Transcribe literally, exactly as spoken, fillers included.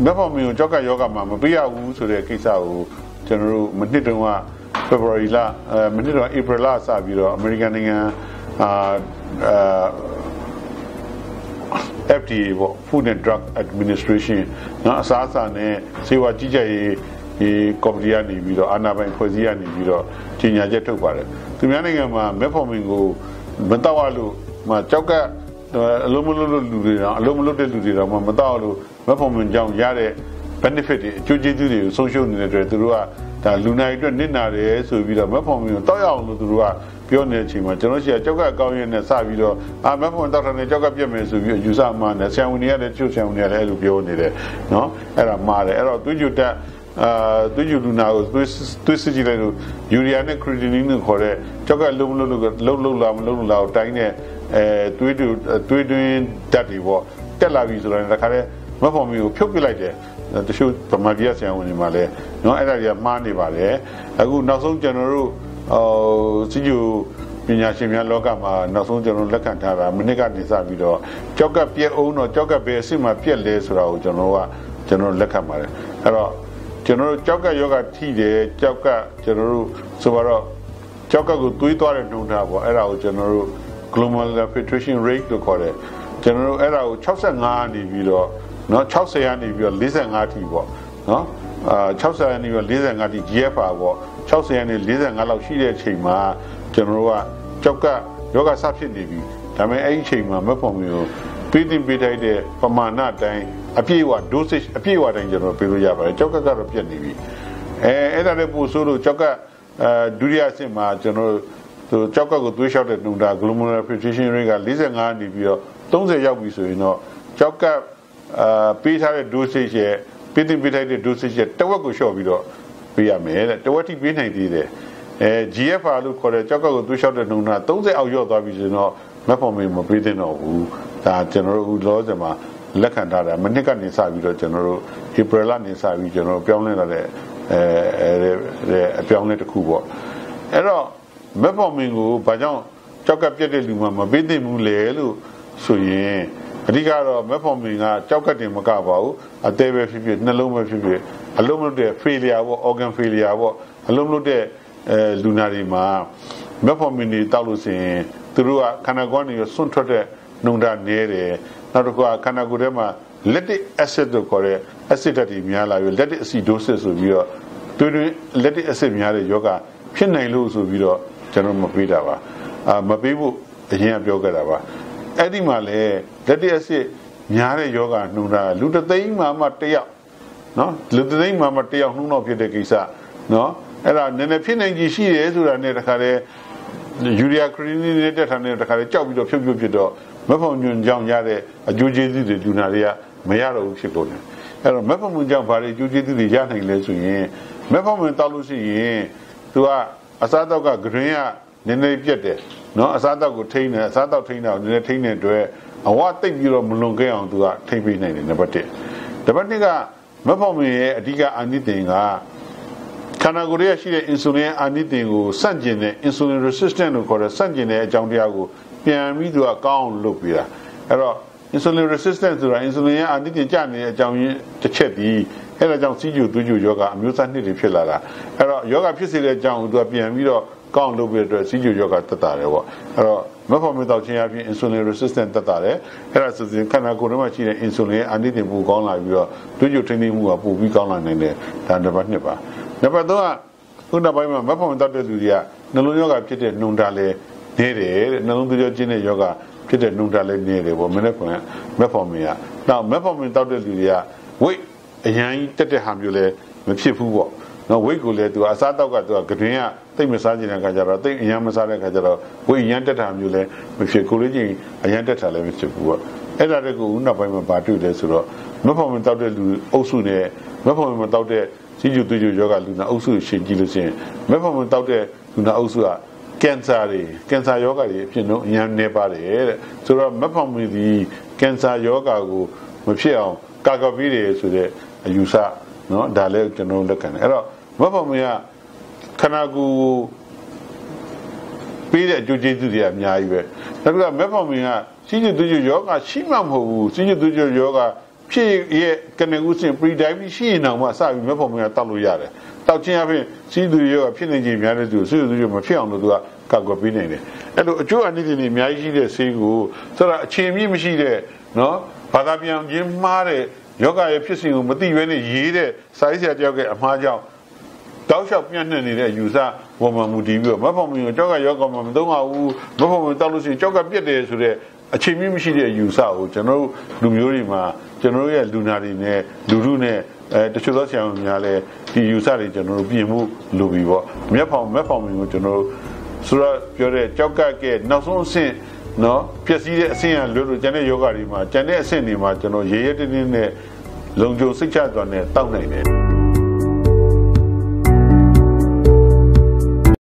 metformin ကြောက်ကယောဂမှာမပေးရဘူးဆိုတဲ့ကိစ္စကိုကျွန်တော်တို့မနှစ်တုန်းက February လအဲမနှစ်တုန်း April လစပြီးတော့ American နိုင်ငံအာအာ F D A ပေါ့ Food and Drug Administration နော်အစားအစာနဲ့ဆေးဝါးကြီးကြပ်ရေးဒီကော်မတီကနေပြီးတော့အာဏာပိုင်ဖွဲ့စည်းရနေပြီးတော့ကြီးညာချက်ထုတ်ပါတယ်သူများနိုင်ငံမှာ metformin ကိုမတော့ရလို့မှကြောက်ကအလုံးမလုံးလို့လူတွေတော့အလုံးမလုံးတဲ့လူတွေတော့မတော့လို့ metformin ကြောင့်ရတဲ့ benefit တွေအကျိုးကျေးဇူးတွေကိုဆုံးရှုံးနေတဲ့အတွက်သူတို့ကဒါလူနာတွေအတွက်နစ်နာတယ်ဆိုပြီးတော့ metformin ကိုတောက်ရအောင်လို့သူတို့ကပြောနေတဲ့အချိန်မှာကျွန်တော်ရှိကကြောက်ကအကောင်းရနဲ့စပြီးတော့အာ metformin တောက်ထားတဲ့ကြောက်ကပြတ်မယ်ဆိုပြီးယူဆမှန်းတယ်ဆရာဝန်တွေကလည်းချို့ဆရာဝန်တွေကလည်းအဲ့လိုပြောနေတယ်နော်အဲ့ဒါမှားတယ်အဲ့တော့သူ့ကျတက်အာသူယူလူနာကိုသွေးစစ်ကြည့်လိုက်လို့ယူရီယာနဲ့ခရီတီနင်းကိုခေါ်တဲ့ကြောက်ကလုံးလုံးလုံးလုံးလုံးလာမလုံးလုံးလာကိုတိုင်းတဲ့အဲသွေးသွေးတွင်းဓာတ်တွေပေါ့တက်လာပြီဆိုတော့တခါတည်းမဖော်မီကိုဖြုတ်ပြလိုက်တယ်တချို့ဗမာပြည်ဆရာဝန်တွေမှာလည်းနော်အဲ့ဒါတွေကမှားနေပါတယ်အခုနောက်ဆုံးကျွန်တော်တို့ဟိုစီဂျူပညာရှင်များလောကမှာနောက်ဆုံးကျွန်တော်လက်ခံထားတာမိနစ်ကနေစပြီးတော့ကြောက်ကပြက်အောင်တော့ကြောက်ကဘယ်အစ်မှပြက်လဲဆိုတာကိုကျွန်တော်ကကျွန်တော်လက်ခံပါတယ်အဲ့တော့ကျွန်တော်တို့ကြောက်ကယောဂထိတယ်ကြောက်ကကျွန်တော်တို့ဆိုတော့ကြောက်ကကိုတွေးသွားတဲ့နှုံထားပေါ့အဲ့ဒါကိုကျွန်တော်တို့ global filtration rate လို့ခေါ်တယ်ကျွန်တော်တို့အဲ့ဒါကိုsixty-fiveနေပြီးတော့เนาะsixtyကနေပြီးတော့forty-fiveထိပေါ့เนาะအာsixtyကနေပြီးတော့forty-fiveထိ G F R ပေါ့sixtyကနေforty-fiveလောက်ရှိတဲ့အချိန်မှာကျွန်တော်တို့ကကြောက်ကယောဂစဖြစ်နေပြီဒါပေမဲ့အဲ့ဒီအချိန်မှာ metformin ကိုပေးတင်ပေးထိုက်တဲ့ပမာဏတိုင်းအပြည့်အဝ dosage အပြည့်အဝတိုင်းကျွန်တော်ပေးလို့ရပါတယ်ကြောက်ကကတော့ပြတ်နေပြီအဲအဲ့ဒါလည်းပို့ဆိုလို့ကြောက်ကအဲဒုတိယအဆင့်မှာကျွန်တော်တို့ကြောက်ကကိုသွေးလျှောက်တဲ့နှုန်းထား glomerular filtration rate ကforty-fiveနေပြီးတော့thirtyရောက်ပြီဆိုရင်တော့ကြောက်ကအာပေးထားတဲ့ dosage ရဲ့ပေးတင်ပေးထိုက်တဲ့ dosage ရဲ့တဝက်ကိုလျှော့ပြီးတော့ပေးရမယ်တဲ့တဝက်ထိပေးနိုင်သေးတယ်အဲ G F R လို့ခေါ်တဲ့ကြောက်ကကိုသွေးလျှောက်တဲ့နှုန်းထားthirtyအောက်လျော့သွားပြီဆိုရင်တော့ metformin မပေးသင့်တော့ဘူးဒါကျွန်တော်တို့လောဆယ်မှာလက်ခံထားတာမနစ်ကနေစပြီးတော့ကျွန်တော်တို့ April လနေစပြီးကျွန်တော်ပြောင်းလဲလာတဲ့အဲအဲအပြောင်းလဲတစ်ခုပေါ့အဲ့တော့ metformin ကိုဘာကြောင့်ကြောက်ကပြတ်တဲ့လူမှမပေးသင့်ဘူးလေလို့ဆိုရင်အဓိကတော့ metformin ကကြောက်ကတင်မကပါဘူးအသေးပဲဖြစ်ဖြစ်နှလုံးပဲဖြစ်ဖြစ်အလုံးမလို့တဲ့ failure ပေါ့ organ failure ပေါ့အလုံးမလို့တဲ့အဲလူနာတွေမှာ metformin တွေတောက်လို့ဆိုရင်သူတို့ကခန္ဓာကိုယ်ကနေဆွန့်ထွက်တဲ့နှုံထားနေတယ်နောက်တစ်ခုကခန္ဓာကိုယ်ထဲမှာ lactic acid လို့ခေါ်တဲ့ acid ဓာတ်တွေများလာပြီး lactic acidosis ဆိုပြီးတော့တွင်းတွင်း lactic acid များတဲ့ယောဂဖြစ်နိုင်လို့ဆိုပြီးတော့ကျွန်တော်မပေးတာပါအာမပေးဖို့အရင်ကပြောခဲ့တာပါအဲ့ဒီမှာလေ lactic acid များတဲ့ယောဂနှုံထားလူတစ်သိန်းမှမှတစ်ယောက်နော်လူတစ်သိန်းမှမှတစ်ယောက်နှုံတော့ဖြစ်တဲ့ကိစ္စနော်အဲ့ဒါနည်းနည်းဖြစ်နိုင်ကြီးရှိတယ်ဆိုတာနဲ့တခါတည်းယူရီယာခရီနီနဲ့တက်ထားတဲ့တခါတည်းကြောက်ပြီးတော့ဖြုတ်ဖြုတ်ဖြစ်တော့metformin ကြောင့်ရတဲ့အကျိုးကျေးဇူးတွေလူနာတွေကမရတော့ဘူးဖြစ်ကုန်တယ်အဲ့တော့ metformin ကြောင့်ဘာတွေအကျိုးကျေးဇူးတွေရနိုင်လဲဆိုရင် metformin တောက်လို့ရှိရင်သူကအစားအသောက်ကဂရင်းကနည်းနည်းပြတ်တယ်နော်အစားအသောက်ကိုထိန်းတယ်အစားအသောက်ထိန်းတာကိုနည်းနည်းထိန်းတဲ့အတွက်အဝတိတ်ပြီးတော့မလွန်ခဲ့အောင်သူကထိန်းပေးနိုင်တယ်နံပါတ်oneနံပါတ်twoက metformin ရဲ့အဓိကအာနိသင်ကခန္ဓာကိုယ်ရဲ့ရှိတဲ့ insulin အာနိသင်ကိုစန့်ကျင်တဲ့ insulin resistant လို့ခေါ်တဲ့စန့်ကျင်တဲ့အကြောင်းတရားကိုပြန်ပြီးသူကကောင်းလုပ်ပြတာအဲ့တော့ insulin resistant ဆိုတာ insulin ရဲ့အာနိသင်ကျနေတဲ့အကြောင်းရင်းတစ်ချက်ဒီအဲ့ဒါကြောင့်စီးကျူသွေးကျူယောဂအမျိုးအစားနှစ်တွေဖြစ်လာတာအဲ့တော့ယောဂဖြစ်စေတဲ့အကြောင်းကိုသူကပြန်ပြီးတော့ကောင်းလုပ်ပြတဲ့အတွက်စီးကျူယောဂတက်တာတယ်ပေါ့အဲ့တော့ metformin တောက်ခြင်းအပြင် insulin resistant တက်တာတယ်အဲ့ဒါဆိုရင်ခန္ဓာကိုယ်ထဲမှာရှိတဲ့ insulin ရဲ့အာနိသင်ပိုကောင်းလာပြီးတော့သွေးကျူထိန်းသိမ်းမှုကပိုပြီးကောင်းလာနိုင်တယ်ဒါနံပါတ်twoပါနံပါတ်threeကခုနောက်ပိုင်းမှာ metformin တောက်တဲ့လူတွေကနှလုံးယောဂဖြစ်တဲ့နှုံတာလေနေတယ်တဲ့နှလုံးသွေးကြောကျဉ်းတဲ့ယောဂဖြစ်တဲ့နှုံတာလေနေတယ်ပေါ့မနေ့က metformin ကနောက် metformin တောက်တဲ့လူတွေက weight အရင်တက်တဲ့ဟာမျိုးလဲမဖြစ်ဘူးပေါ့နော် weight ကိုလည်းသူအစားတောက်ကသူကဂရင်းကတိတ်မစားချင်တဲ့ခါကျတော့တိတ်အရင်မစားတဲ့ခါကျတော့ weight အရင်တက်တာမျိုးလဲမဖြစ်ကိုလေးချင်းအရင်တက်တာလည်းမဖြစ်ဘူးပေါ့အဲ့ဒါတွေကိုဦးနောက်ပိုင်းမှာဗာတွေ့လဲဆိုတော့ metformin တောက်တဲ့လူအုပ်စုနဲ့ metformin မတောက်တဲ့စီးကျူသွေးကျူယောဂလူနာအုပ်စုရှင်းကြည့်လို့ရှိရင် metformin တောက်တဲ့လူနာအုပ်စုကကင်ဆာတွေကင်ဆာယောဂတွေအဖြစ်နှုန်းအများနေပါတယ်တဲ့ဆိုတော့ metformin ဒီကင်ဆာယောဂကိုမဖြစ်အောင်ကာကွယ်ပေးတယ်ဆိုတဲ့အယူဆနော်ဒါလည်းကျွန်တော်လက်ခံတယ်အဲ့တော့ metformin ကခန္ဓာကိုယ်ပေးတဲ့အကျိုးကျေးဇူးတွေအများကြီးပဲဒါပေမဲ့ metformin ကစီးကျူသွေးကျူယောဂရှိမှမဟုတ်ဘူးစီးကျူသွေးကျူယောဂဖြစ်ရဲ့ကနေဦးစင် pre diabetes ရှိရင်တော့မှစပြီးမဲ့ဖို့မရတောက်လို့ရတယ်တောက်ချင်းအပြင်စီးသူရောဖြစ်နေခြင်းများတဲ့သူဆွေးသူရောမဖြစ်အောင်လို့သူကကောက်ကွယ်ပေးနေတယ်အဲ့လိုအကျိုးအနည်းတွေအများကြီးရှိတဲ့ဆေးကိုဆိုတော့အခြေမြင့်မရှိတဲ့နော်ဘာသာပြန်ခြင်းမှားတဲ့ယောဂရဲ့ဖြစ်စဉ်ကိုမသိဘဲနဲ့ရေးတဲ့စာရေးဆရာတယောက်ရဲ့အမှားကြောင့်တောက်လျှောက်ပြန့်နှံ့နေတဲ့ယူဆဝမမှုတီးပြီးတော့မဖော်မင်းကိုကြောက်ကယောဂမှာမသုံးပါဘူးမဖော်မင်းတောက်လို့ရှိရင်ကြောက်ကပြက်တယ်ဆိုတဲ့အခြေမြင့်မရှိတဲ့ယူဆကိုကျွန်တော်တို့လူမျိုးတွေမှာကျွန်တော်တို့ရဲ့လူနာတွေနဲ့လူလူနဲ့အဲတချို့သောဆရာဝန်များလည်းဒီယူဆတွေကျွန်တော်တို့ပြင်မှုလိုပြီပေါ့မျက်ဖောင်မျက်ဖောင်မင်းကိုကျွန်တော်တို့ဆိုတော့ပြောတဲ့ကြောက်ကကဲနောက်ဆုံးအဆင့်နော်ပျက်စီးတဲ့အဆင့်ကလွတ်လို့ကျန်တဲ့ယောဂတွေမှာကျန်တဲ့အဆင့်တွေမှာကျွန်တော်ရေရဲတင်းတင်းနဲ့လုံခြုံစိတ်ချစွာနဲ့တောက်နိုင်တယ်